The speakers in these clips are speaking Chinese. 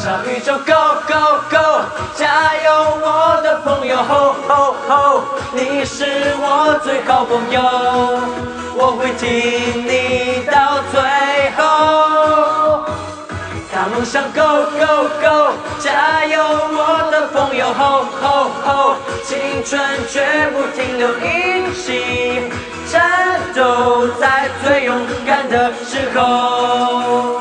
上宇宙 Go Go Go， 加油我的朋友 Ho Ho Ho， 你是我最好朋友，我会听你到最后。大梦想 Go Go Go， 加油我的朋友 Ho Ho Ho， 青春绝不停留，一起战斗在最勇敢的时候。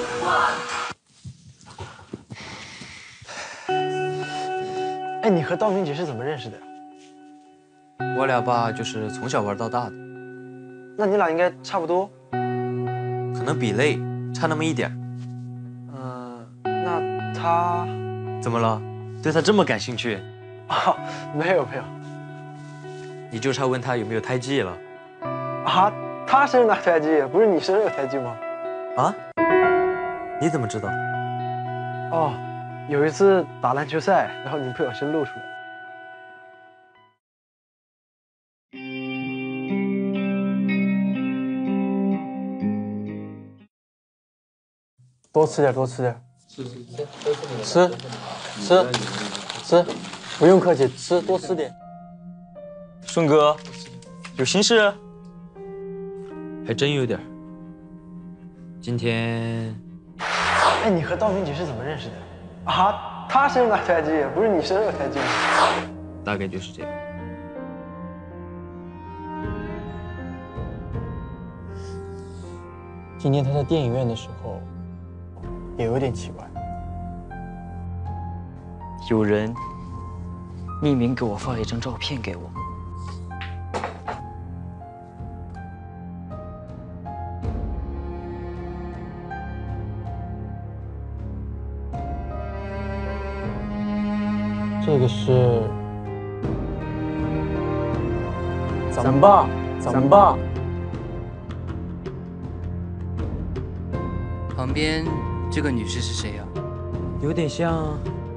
哎，你和道明姐是怎么认识的呀？ 我俩吧，就是从小玩到大的， 那你俩应该差不多。 可能比类差那么一点。 那他怎么了？对他这么感兴趣？ 啊，没有。 你就差问他有没有胎记了。 啊，他身上哪胎记？不是你身上有胎记吗？ 啊？你怎么知道？ 哦，有一次打篮球赛，然后你不小心露出来了。多吃点，多吃点。吃，不用客气，吃多吃点。 顺哥，有心事？ 还真有点。今天， 哎，你和道明姐是怎么认识的？啊，他身上哪胎记？不是你身上有胎记吗？ 大概就是这样。 今天他在电影院的时候，也有点奇怪。 有人匿名给我发了一张照片给我。 这个是咱爸。 旁边这个女士是谁呀？ 有点像